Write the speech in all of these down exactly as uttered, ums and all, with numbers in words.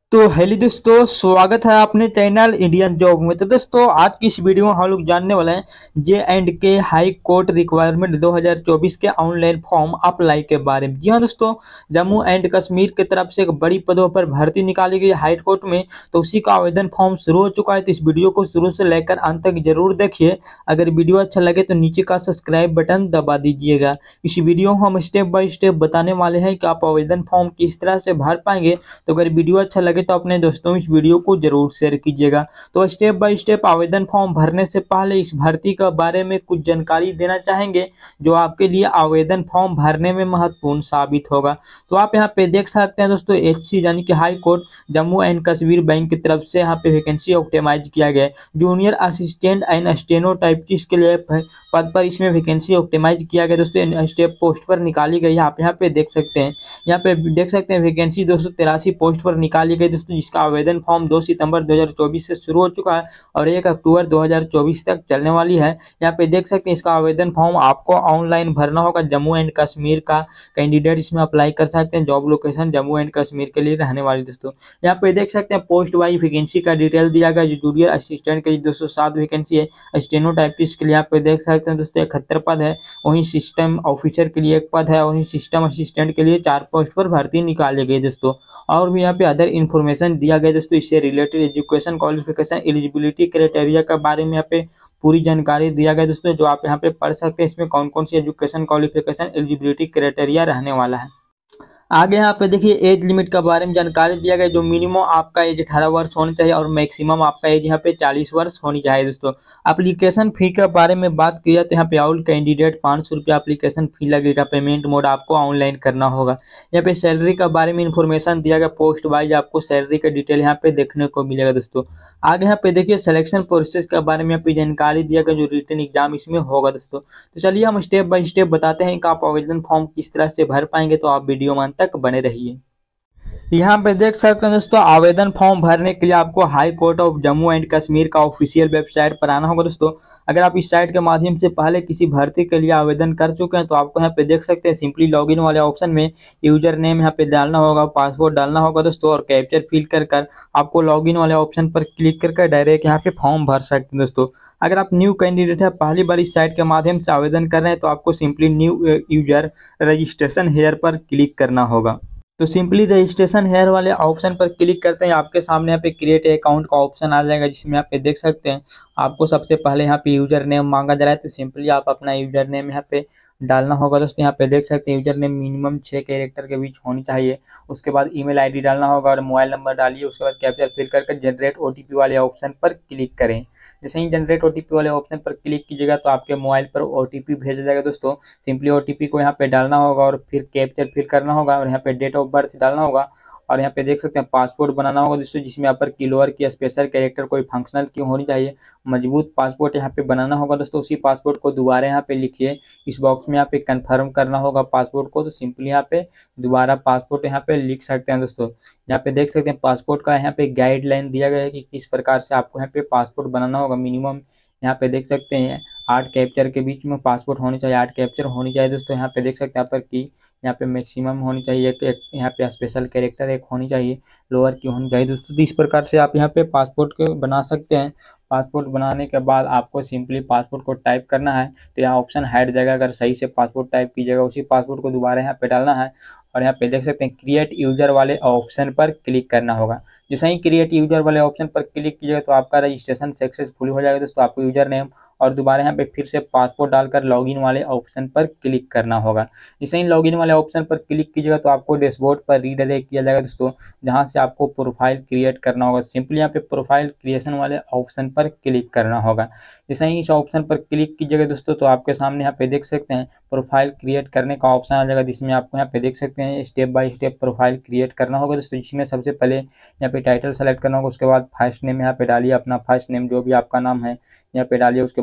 तो हेलो दोस्तों, स्वागत है अपने चैनल इंडियन जॉब में। तो दोस्तों, आज की इस वीडियो में हम लोग जानने वाले हैं J and K high court requirement दो हज़ार चौबीस के ऑनलाइन फॉर्म अप्लाई के बारे में। जी हाँ दोस्तों, जम्मू एंड कश्मीर की तरफ से एक बड़ी पदों पर भर्ती निकाली गई हाई कोर्ट में, तो उसी का आवेदन फॉर्म शुरू हो चुका है। तो इस वीडियो को शुरू से लेकर अंत तक जरूर देखिए। अगर वीडियो अच्छा लगे तो नीचे का सब्सक्राइब बटन दबा दीजिएगा। इस वीडियो में हम स्टेप बाय स्टेप बताने वाले हैं कि आप आवेदन फॉर्म किस तरह से भर पाएंगे। तो अगर वीडियो अच्छा लगे तो अपने दोस्तों इस वीडियो को जरूर शेयर कीजिएगा। तो स्टेप बाय स्टेप आवेदन फॉर्म भरने से पहले इस भर्ती के बारे में कुछ जानकारी देना चाहेंगे जो आपके लिए आवेदन फॉर्म भरने में महत्वपूर्ण साबित होगा। तो आप यहाँ पे देख सकते हैं दोस्तों, एचसी यानी कि high court Jammu and Kashmir bank की तरफ से यहाँ पे वैकेंसी ऑप्टिमाइज किया गया है। जूनियर असिस्टेंट एंड स्टेनोटाइपिस्ट के लिए पद पर इसमें वैकेंसी ऑप्टिमाइज किया गया दोस्तों। स्टेप पोस्ट पर निकाली गई, आप यहाँ पे देख सकते हैं। यहाँ पे देख सकते हैं वैकेंसी दो सौ तिरासी पोस्ट पर निकाली गई दोस्तों, जिसका आवेदन फॉर्म दो सितंबर दो हज़ार चौबीस से शुरू हो चुका है और एक अक्टूबर दो हज़ार चौबीस तक चलने वाली है। यहाँ पे देख सकते हैं इसका आवेदन फॉर्म आपको ऑनलाइन भरना होगा। जम्मू एंड कश्मीर का कैंडिडेट इसमें अप्लाई कर सकते हैं। Job location Jammu and Kashmir के लिए रहने वाली दोस्तों। यहाँ पे देख सकते हैं पोस्ट वाइज वैकेंसी का डिटेल दिया गया। जो जूनियर असिस्टेंट के लिए दो सौ सात वैकेंसी है। स्टेनोटाइपिस्ट के लिए यहाँ पे देख सकते हैं दोस्तों इकहत्तर पद है। वहीं सिस्टम ऑफिसर के लिए एक पद है। वहीं सिस्टम असिस्टेंट के लिए चार पोस्ट पर भर्ती निकाली गई दोस्तों। और भी यहाँ पे अदर इन्फॉर्मेशन दिया गया दोस्तों। इससे related education qualification eligibility criteria के बारे में यहाँ पे पूरी जानकारी दिया गया दोस्तों, जो आप यहाँ पे पढ़ सकते हैं। इसमें कौन कौन सी एजुकेशन क्वालिफिकेशन एलिजिबिलिटी क्राइटेरिया रहने वाला है। आगे यहाँ पे देखिए एज लिमिट के बारे में जानकारी दिया गया। जो मिनिमम आपका एज अठारह वर्ष होनी चाहिए और मैक्सिमम आपका एज यहाँ पे चालीस वर्ष होनी चाहिए दोस्तों। एप्लीकेशन फी के बारे में बात किया तो यहाँ पे ऑल कैंडिडेट पाँच सौ रुपया एप्लीकेशन फी लगेगा। पेमेंट मोड आपको ऑनलाइन करना होगा। यहाँ पे सैलरी के बारे में इंफॉर्मेशन दिया गया। पोस्ट वाइज आपको सैलरी का डिटेल यहाँ पे देखने को मिलेगा दोस्तों। आगे यहाँ पे देखिए सिलेक्शन प्रोसेस के बारे में यहाँ पे जानकारी दिया गया, जो रिटन एग्जाम इसमें होगा दोस्तों। तो चलिए हम स्टेप बाय स्टेप बताते हैं कि आप आवेदन फॉर्म किस तरह से भर पाएंगे, तो आप वीडियो में तक बने रहिए। यहाँ पे देख सकते हैं दोस्तों, आवेदन फॉर्म भरने के लिए आपको high court of Jammu and Kashmir का ऑफिशियल वेबसाइट पर आना होगा दोस्तों। अगर आप इस साइट के माध्यम से पहले किसी भर्ती के लिए आवेदन कर चुके हैं तो आपको यहाँ पे देख सकते हैं सिंपली लॉगिन वाले ऑप्शन में यूजर नेम यहाँ पे डालना होगा, पासवर्ड डालना होगा दोस्तों, और कैप्चर फिल कर कर आपको लॉगिन वाले ऑप्शन पर क्लिक करके डायरेक्ट यहाँ पे फॉर्म भर सकते हैं दोस्तों। अगर आप न्यू कैंडिडेट है, पहली बार इस साइट के माध्यम से आवेदन कर रहे हैं, तो आपको simply new user registration here पर क्लिक करना होगा। तो सिंपली रजिस्ट्रेशन हेयर वाले ऑप्शन पर क्लिक करते हैं, आपके सामने यहाँ पे क्रिएट अकाउंट का ऑप्शन आ जाएगा, जिसमें यहाँ पे देख सकते हैं आपको सबसे पहले यहाँ पे यूजर नेम मांगा जा रहा है। तो सिंपली आप अपना यूजर नेम यहाँ पे डालना होगा दोस्तों। यहाँ पे देख सकते हैं यूजर नेम मिनिमम छः कैरेक्टर के बीच होनी चाहिए। उसके बाद ईमेल आईडी डालना होगा और मोबाइल नंबर डालिए। उसके बाद कैप्चर फिल करके जनरेट ओटीपी वाले ऑप्शन पर क्लिक करें। जैसे ही जनरेट ओटीपी वाले ऑप्शन पर क्लिक कीजिएगा तो आपके मोबाइल पर ओटीपी भेजा जाएगा दोस्तों। सिंपली ओटीपी को यहाँ पे डालना होगा और फिर कैप्चर फिल करना होगा और यहाँ पे डेट ऑफ बर्थ डालना होगा। और यहाँ पे देख सकते हैं पासपोर्ट बनाना होगा दोस्तों, जिसमें यहाँ पर किलोवर की स्पेशल कैरेक्टर कोई फंक्शनल की होनी चाहिए। मजबूत पासपोर्ट यहाँ पे बनाना होगा दोस्तों। उसी पासपोर्ट को दोबारा यहाँ पे लिखिए। इस बॉक्स में यहाँ पे कंफर्म करना होगा पासपोर्ट को, तो सिंपली यहाँ पे दोबारा पासपोर्ट यहाँ पे लिख सकते हैं दोस्तों। यहाँ पे देख सकते हैं पासपोर्ट का यहाँ पे गाइडलाइन दिया गया है कि किस प्रकार से आपको यहाँ पे पासपोर्ट बनाना होगा। मिनिमम यहाँ पे देख सकते हैं आठ कैप्चर के बीच में पासपोर्ट होनी चाहिए, आठ कैप्चर होनी चाहिए दोस्तों। यहाँ पे देख सकते हैं यहाँ पर की यहाँ पे मैक्सिमम होनी चाहिए एक, एक यहाँ पे स्पेशल कैरेक्टर एक होनी चाहिए, लोअर की होनी चाहिए दोस्तों। तो इस प्रकार से आप यहाँ पे पासपोर्ट को बना सकते हैं। पासपोर्ट बनाने के बाद आपको सिंपली पासपोर्ट को टाइप करना है, तो यहाँ ऑप्शन हट जाएगा। अगर सही से पासपोर्ट टाइप कीजिएगा, उसी पासपोर्ट को दोबारा यहाँ पे डालना है और यहाँ पे देख सकते हैं क्रिएट यूजर वाले ऑप्शन पर क्लिक करना होगा। जैसे ही क्रिएट यूजर वाले ऑप्शन पर क्लिक कीजिएगा तो आपका रजिस्ट्रेशन सक्सेसफुल हो जाएगा दोस्तों। आपको यूजर नेम और दोबारा यहाँ पे फिर से पासपोर्ट डालकर लॉगिन वाले ऑप्शन पर क्लिक करना होगा। जैसे ही लॉगिन वाले ऑप्शन पर क्लिक कीजिएगा तो आपको डैशबोर्ड पर रीडायरेक्ट किया जाएगा दोस्तों, जहाँ से आपको प्रोफाइल क्रिएट करना होगा। सिंपली यहाँ पे प्रोफाइल क्रिएशन वाले ऑप्शन पर क्लिक करना होगा। जैसे ही इस ऑप्शन पर क्लिक कीजिएगा दोस्तों तो आपके सामने यहाँ पे देख सकते हैं प्रोफाइल क्रिएट करने का ऑप्शन आ जाएगा, जिसमें आपको यहाँ पे देख सकते हैं step by step profile create करना होगा दोस्तों। जिसमें सबसे पहले यहाँ पे टाइटल सेलेक्ट करना होगा। उसके बाद फर्स्ट नेम यहाँ पे डालिए, अपना फर्स्ट नेम जो भी आपका नाम है यहाँ पे डालिए। उसके बाद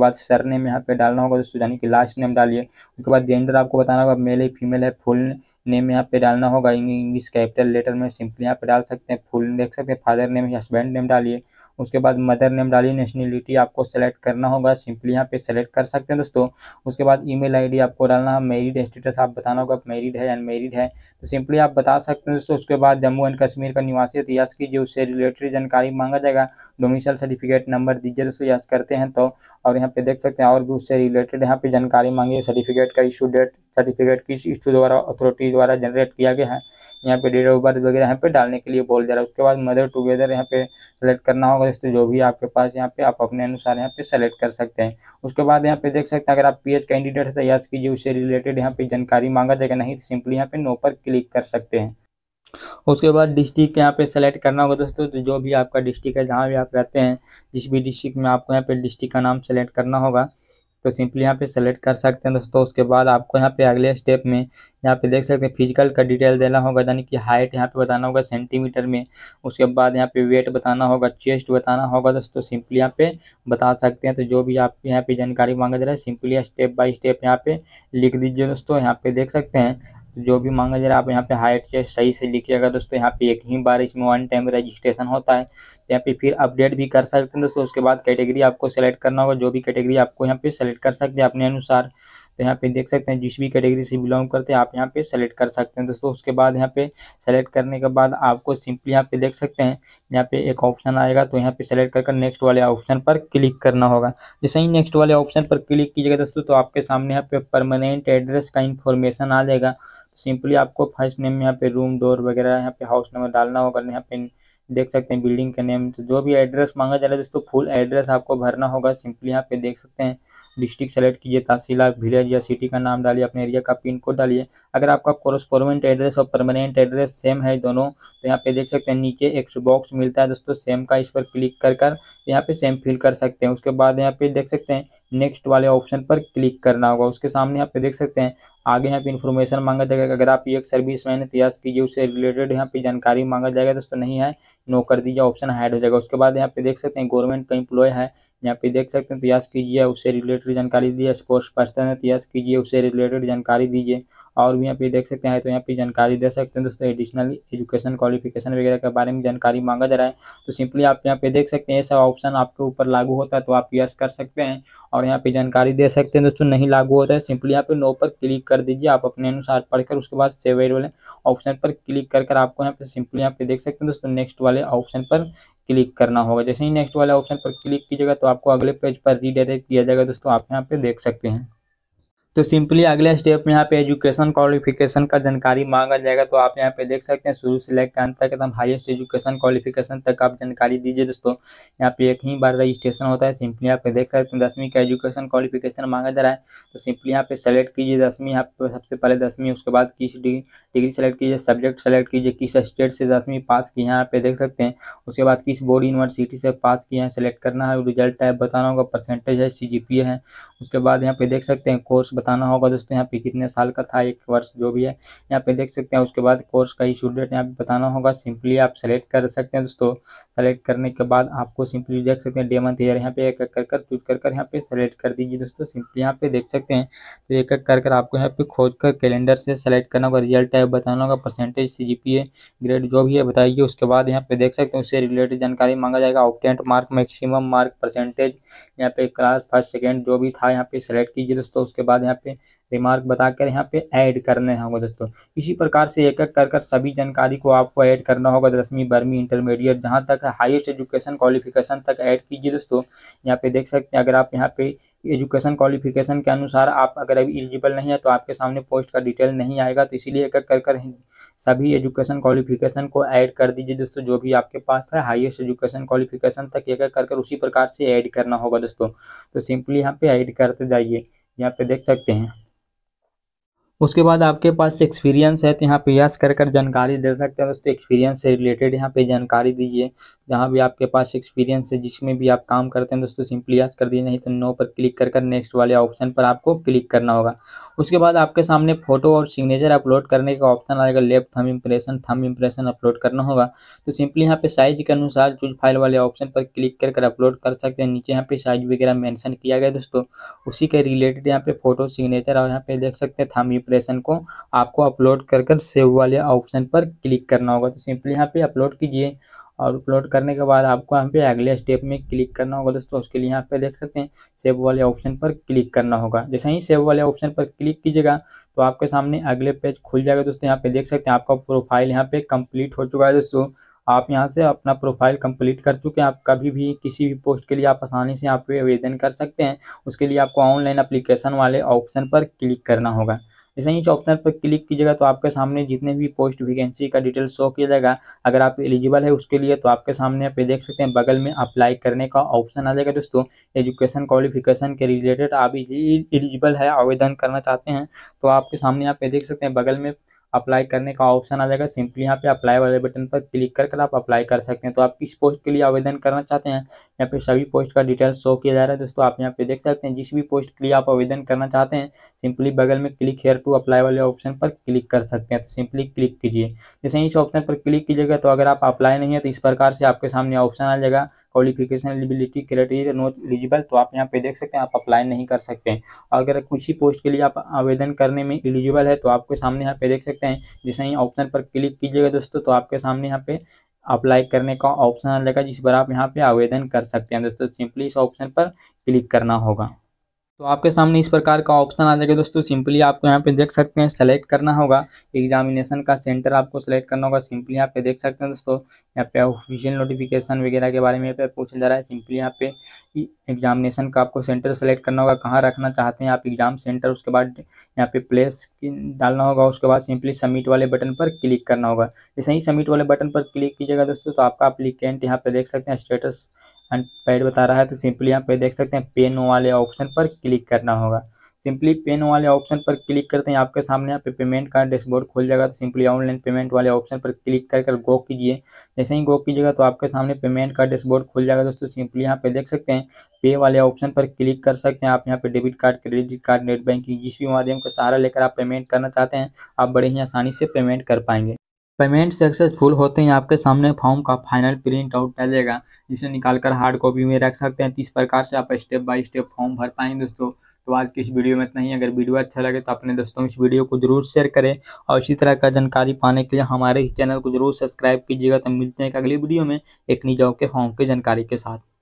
बाद सरनेम यहाँ पे डालना होगा दोस्तों, यानी कि लास्ट नेम डालिए। उसके बाद जेंडर आपको बताना होगा मेल है फीमेल है। फुल नेम यहाँ पे डालना होगा इंग्लिश कैपिटल लेटर में सिंपली यहाँ पे डाल सकते हैं। फुल देख सकते हैं, फादर नेम हस्बैंड नेम डालिए। उसके बाद मदर नेम डालिए। नेशनलिटी आपको सेलेक्ट करना होगा, सिंपली यहाँ पे सेलेक्ट कर सकते हैं दोस्तों। उसके बाद ईमेल आईडी आपको डालना है। मैरिड स्टेटस आप बताना होगा मैरिड है अनमैरिड है, तो सिंपली आप बता सकते हैं दोस्तों। उसके बाद जम्मू एंड कश्मीर का निवासी यस कीजिए, उससे रिलेटेड जानकारी मांगा जाएगा। डोमिसाइल सर्टिफिकेट नंबर दीजिए दोस्तों, यस करते हैं तो। और यहाँ पे देख सकते हैं और भी उससे रिलेटेड यहाँ पे जानकारी मांगी। सर्टिफिकेट का इशू डेट, सर्टिफिकेट किस इशू द्वारा अथॉरिटी द्वारा जनरेट किया गया है, यहाँ पे डेट ऑफ बर्थ वगैरह यहाँ पे डालने के लिए बोल जा रहा है। उसके बाद मदर टुगेदर यहाँ पे सेलेक्ट करना होगा दोस्तों, जो भी आपके पास यहाँ पे आप अपने अनुसार यहाँ पे सेलेक्ट कर सकते हैं। उसके बाद यहाँ पे देख सकते हैं अगर आप पीएच कैंडिडेट है तो यस कीजिए, उससे रिलेटेड यहाँ पे जानकारी मांगा जाएगा, नहीं तो सिंपली यहाँ पे नो पर क्लिक कर सकते हैं। उसके बाद डिस्ट्रिक्ट यहाँ पे सेलेक्ट करना होगा दोस्तों, तो जो भी आपका डिस्ट्रिक्ट है जहाँ भी आप रहते हैं, जिस भी डिस्ट्रिक्ट में आपको यहाँ पे डिस्ट्रिक्ट का नाम सेलेक्ट करना होगा, तो सिंपली यहाँ पे सेलेक्ट कर सकते हैं दोस्तों। उसके बाद आपको यहाँ पे अगले स्टेप में यहाँ पे देख सकते हैं फिजिकल का डिटेल देना होगा, यानी कि हाइट यहाँ पे बताना होगा सेंटीमीटर में। उसके बाद यहाँ पे वेट बताना होगा, चेस्ट बताना होगा दोस्तों, सिंपली यहाँ पे बता सकते हैं। तो जो भी आप यहाँ पे जानकारी मांगा जा रहा है सिंपली स्टेप बाय स्टेप यहाँ पे लिख दीजिए दोस्तों। यहाँ पे देख सकते हैं जो भी मांगा जा रहा है आप यहाँ पे हाइट चेस्ट सही से लिखिएगा दोस्तों। यहाँ पे एक ही बार इसमें वन टाइम रजिस्ट्रेशन होता है, तो यहाँ पे फिर अपडेट भी कर सकते हैं दोस्तों। उसके बाद कैटेगरी आपको सेलेक्ट करना होगा, जो भी कैटेगरी आपको यहाँ पे सेलेक्ट कर सकते हैं अपने अनुसार। तो यहाँ पे देख सकते हैं जिस भी कैटेगरी से बिलोंग करते हैं आप यहाँ पे सेलेक्ट कर सकते हैं दोस्तों। उसके बाद यहाँ पे सेलेक्ट करने के बाद आपको सिंपली यहाँ पे देख सकते हैं यहाँ पे एक ऑप्शन आएगा, तो यहाँ पे सेलेक्ट कर नेक्स्ट वाले ऑप्शन पर क्लिक करना होगा। जैसे ही नेक्स्ट वाले ऑप्शन पर क्लिक कीजिएगा दोस्तों, तो आपके सामने यहाँ पे परमानेंट एड्रेस का इन्फॉर्मेशन आ जाएगा। सिंपली आपको फर्स्ट नेम में यहाँ पे रूम डोर वगैरह यहाँ पे हाउस नंबर डालना होगा। यहाँ पे देख सकते हैं बिल्डिंग का नेम, तो जो भी एड्रेस मांगा जा रहा है दोस्तों फुल एड्रेस आपको भरना होगा। सिंपली यहाँ पे देख सकते हैं डिस्ट्रिक्ट सेलेक्ट कीजिए, तहसील विलेज या सिटी का नाम डालिए, अपने एरिया का पिन कोड डालिए। अगर आपका कोरस्पोंडेंट एड्रेस और परमानेंट एड्रेस सेम है दोनों, तो यहाँ पे देख सकते हैं नीचे एक बॉक्स मिलता है दोस्तों सेम का, इस पर क्लिक कर कर यहाँ पे सेम फिल कर सकते हैं। उसके बाद यहाँ पे देख सकते हैं नेक्स्ट वाले ऑप्शन पर क्लिक करना होगा। उसके सामने यहाँ पे देख सकते हैं आगे यहाँ पे इन्फॉर्मेशन मांगा जाएगा। अगर आप एक सर्विस मैन इतिहास कीजिए, उससे रिलेटेड यहाँ पे जानकारी मांगा जाएगा दोस्तों, नहीं है नो कर दीजिए, ऑप्शन हाइड हो जाएगा। उसके बाद यहाँ पे देख सकते हैं गवर्नमेंट का एम्प्लॉय है, यहाँ पे देख सकते हैं इतिहास कीजिए, उससे रिलेटेड जानकारी दीजिए। स्पोर्ट्स पर्सन है इतिहास कीजिए, उससे रिलेटेड जानकारी दीजिए। और भी यहाँ पे देख सकते हैं तो यहाँ पे जानकारी दे सकते हैं दोस्तों। एडिशनल एजुकेशन क्वालिफिकेशन वगैरह के बारे में जानकारी मांगा जा रहा है, तो सिंपली आप यहाँ पे देख सकते हैं ये सब ऑप्शन आपके ऊपर लागू होता है तो आप यस कर सकते हैं और यहाँ पे जानकारी दे सकते हैं दोस्तों। नहीं लागू होता है सिंपली यहाँ पे नो पर क्लिक कर दीजिए आप अपने अनुसार पढ़कर। उसके बाद सेव वाले ऑप्शन पर क्लिक कर कर आपको यहाँ पे सिंपली यहाँ पे देख सकते हैं दोस्तों नेक्स्ट वाले ऑप्शन पर क्लिक करना होगा। जैसे ही नेक्स्ट वाले ऑप्शन पर क्लिक कीजिएगा तो आपको अगले पेज पर रीडायरेक्ट किया जाएगा दोस्तों, आप यहाँ पे देख सकते हैं। तो सिंपली अगले स्टेप में यहाँ पे एजुकेशन क्वालिफिकेशन का जानकारी मांगा जाएगा, तो आप यहाँ पे देख सकते हैं शुरू से लेकर अंत तक एकदम हाईएस्ट एजुकेशन क्वालिफिकेशन तक आप जानकारी दीजिए दोस्तों। यहाँ पे एक ही बार रजिस्ट्रेशन होता है, सिंपली यहाँ पे देख सकते हैं दसवीं का एजुकेशन क्वालिफिकेशन मांगा जा रहा है, तो सिंपली यहाँ पे सेलेक्ट कीजिए दसवीं, यहाँ पे सबसे पहले दसवीं। उसके बाद किस डिग्री सेलेक्ट कीजिए, सब्जेक्ट सेलेक्ट कीजिए, किस स्टेट से दसवीं पास की यहाँ पे देख सकते हैं। उसके बाद किस बोर्ड यूनिवर्सिटी से पास किए हैं सेलेक्ट करना है, रिजल्ट टाइप बताना होगा, परसेंटेज है, सी जी पी ए है। उसके बाद यहाँ पे देख सकते हैं कोर्स बताना होगा दोस्तों, यहाँ पे कितने साल का था, एक वर्ष जो भी है यहाँ पे देख सकते हैं। उसके बाद कोर्स का इशू डेट यहाँ पे बताना होगा, सिंपली आप सेलेक्ट कर सकते हैं दोस्तों। सेलेक्ट करने के बाद आपको सिंपली देख सकते हैं डे मंथ ईयर यहाँ पे एक एक कर कर चूज कर कर यहाँ पे सेलेक्ट कर दीजिए दोस्तों। सिंपली यहाँ पे देख सकते हैं तो एक एक कर कर आपको यहाँ पे खोज कर कैलेंडर से सेलेक्ट करना होगा, रिजल्ट टाइप बताना होगा, percentage, C G P A, grade जो भी है बताइए। उसके बाद यहाँ पे देख सकते हैं उससे रिलेटेड जानकारी मांगा जाएगा, obtained mark, maximum mark, percentage, यहाँ पे क्लास फर्स्ट सेकेंड जो भी था यहाँ पे सेलेक्ट कीजिए दोस्तों। उसके बाद यहाँ पे रिमार्क बताकर यहाँ पे ऐड करने होंगे दोस्तों। इसी प्रकार से एक एक कर कर सभी जानकारी को आपको ऐड करना होगा, दसवीं बारहवीं इंटरमीडिएट जहाँ तक हाईएस्ट एजुकेशन क्वालिफिकेशन तक ऐड कीजिए दोस्तों। यहाँ पे देख सकते हैं अगर आप यहाँ पे एजुकेशन क्वालिफिकेशन के अनुसार आप अगर अभी एलिजिबल नहीं है तो आपके सामने पोस्ट का डिटेल नहीं आएगा, तो इसीलिए एक एक कर कर सभी एजुकेशन क्वालिफिकेशन को ऐड कर दीजिए दोस्तों, जो भी आपके पास है हाईएस्ट एजुकेशन क्वालिफिकेशन तक एक एक कर कर उसी प्रकार से ऐड करना होगा दोस्तों। तो सिंपली यहाँ पे ऐड करते जाइए, यहाँ पे देख सकते हैं। उसके बाद आपके पास एक्सपीरियंस है तो यहाँ पे यस कर कर जानकारी दे सकते हैं दोस्तों। एक्सपीरियंस से रिलेटेड यहाँ पे जानकारी दीजिए। जहाँ भी आपके पास एक्सपीरियंस है, जिसमें भी आप काम करते हैं दोस्तों, सिंपली यस कर दीजिए, नहीं तो नो पर क्लिक कर कर नेक्स्ट वाले ऑप्शन पर आपको क्लिक करना होगा। उसके बाद आपके सामने फोटो और सिग्नेचर अपलोड करने का ऑप्शन आएगा। Left thumb impression, thumb impression upload करना होगा। तो सिंपली यहाँ पे साइज के अनुसार चूज फाइल वाले ऑप्शन पर क्लिक कर कर अपलोड कर सकते हैं। नीचे यहाँ पे साइज वगैरह मेंशन किया गया दोस्तों, उसी के रिलेटेड यहाँ पे फोटो सिग्नेचर और यहाँ पे देख सकते हैं थंब इम्प्रेशन को आपको अपलोड कर कर सेव वाले ऑप्शन पर क्लिक करना होगा। तो सिंपली यहाँ पे अपलोड कीजिए और अपलोड करने के बाद आपको यहाँ पे अगले स्टेप में क्लिक करना होगा दोस्तों। उसके लिए यहाँ पे देख सकते हैं सेव वाले ऑप्शन पर क्लिक करना होगा। जैसे ही सेव वाले ऑप्शन पर क्लिक कीजिएगा तो आपके सामने अगले पेज खुल जाएगा दोस्तों। यहाँ पे देख सकते हैं आपका प्रोफाइल यहाँ पे कंप्लीट हो चुका है दोस्तों। आप यहाँ से अपना प्रोफाइल कंप्लीट कर चुके हैं। आप कभी भी किसी भी पोस्ट के लिए आप आसानी से यहाँ पे आवेदन कर सकते हैं। उसके लिए आपको ऑनलाइन एप्लीकेशन वाले ऑप्शन पर क्लिक करना होगा। जैसे ही इस ऑप्शन पर क्लिक कीजिएगा तो आपके सामने जितने भी पोस्ट वैकेंसी का डिटेल शो किया जाएगा। अगर आप एलिजिबल है उसके लिए तो आपके सामने यहाँ पे देख सकते हैं बगल में अप्लाई करने का ऑप्शन आ जाएगा दोस्तों। एजुकेशन क्वालिफिकेशन के रिलेटेड आप एलिजिबल है, आवेदन करना चाहते हैं तो आपके सामने यहाँ पे देख सकते हैं बगल में अप्लाई करने का ऑप्शन आ जाएगा। सिंपली यहाँ पे अप्लाई वाले बटन पर क्लिक कर कर आप अप्लाई कर सकते हैं। तो आप किस पोस्ट के लिए आवेदन करना चाहते हैं, यहाँ पे सभी पोस्ट का डिटेल शो किया जा रहा है दोस्तों। आप यहाँ पे देख सकते हैं जिस भी पोस्ट के लिए आप आवेदन करना चाहते हैं, सिंपली बगल में क्लिक हेयर टू अप्लाई वाले ऑप्शन पर क्लिक कर सकते हैं। तो सिंपली क्लिक कीजिए। जैसे ही इस ऑप्शन पर क्लिक कीजिएगा तो अगर आप अप्लाई नहीं है तो इस प्रकार से आपके सामने ऑप्शन आ जाएगा qualification eligibility criteria not eligible. तो आप यहाँ पे देख सकते हैं आप अप्लाई नहीं कर सकते हैं। अगर किसी पोस्ट के लिए आप आवेदन करने में एलिजिबल है तो आपके सामने यहाँ पे देख सकते हैं जैसे ही ऑप्शन पर क्लिक कीजिएगा दोस्तों तो आपके सामने यहाँ पे अप्लाई करने का ऑप्शन आ जाएगा, जिस पर आप यहाँ पे आवेदन कर सकते हैं दोस्तों। सिंपली इस ऑप्शन पर क्लिक करना होगा तो आपके सामने इस प्रकार का ऑप्शन आ जाएगा दोस्तों। सिंपली आपको यहाँ पे देख सकते हैं सेलेक्ट करना होगा, एग्जामिनेशन का सेंटर आपको सेलेक्ट करना होगा। सिंपली यहाँ पे देख सकते हैं दोस्तों, यहाँ पे ऑफिशियल नोटिफिकेशन वगैरह के बारे में यहाँ पे पूछा जा रहा है। सिंपली यहाँ पे एग्जामिनेशन का आपको सेंटर सेलेक्ट करना होगा, कहाँ रखना चाहते हैं आप एग्जाम सेंटर। उसके बाद यहाँ पे प्लेस डालना होगा। उसके बाद सिंपली सबमिट वाले बटन पर क्लिक करना होगा। जैसे ही सबमिट वाले बटन पर क्लिक कीजिएगा दोस्तों तो आपका एप्लीकेंट यहाँ पे देख सकते हैं स्टेटस अनपेड बता रहा है। तो सिंपली यहाँ पे देख सकते हैं पेन वाले ऑप्शन पर क्लिक करना होगा। सिंपली पेन वाले ऑप्शन पर क्लिक करते हैं आपके सामने यहाँ पे पेमेंट का डैशबोर्ड खुल जाएगा। तो सिंपली ऑनलाइन पेमेंट वाले ऑप्शन पर क्लिक कर कर गो कीजिए। जैसे ही गो कीजिएगा तो आपके सामने पेमेंट का डैशबोर्ड खुल जाएगा दोस्तों। सिंपली यहाँ पे देख सकते हैं पे वाले ऑप्शन पर क्लिक कर सकते हैं। आप यहाँ पे debit card, credit card, net banking जिस भी माध्यम का सहारा लेकर आप पेमेंट करना चाहते हैं आप बड़े ही आसानी से पेमेंट कर पाएंगे। पेमेंट सक्सेसफुल होते ही आपके सामने फॉर्म का फाइनल प्रिंट आउट आ जाएगा, जिसे निकालकर हार्ड कॉपी में रख सकते हैं। तो इस प्रकार से आप स्टेप बाय स्टेप फॉर्म भर पाएंगे दोस्तों। तो आज की इस वीडियो में इतना ही। अगर वीडियो अच्छा लगे तो अपने दोस्तों में इस वीडियो को जरूर शेयर करें और इसी तरह का जानकारी पाने के लिए हमारे चैनल को जरूर सब्सक्राइब कीजिएगा। तो मिलते हैं एक अगली वीडियो में एक नई जॉब के फॉर्म की जानकारी के साथ।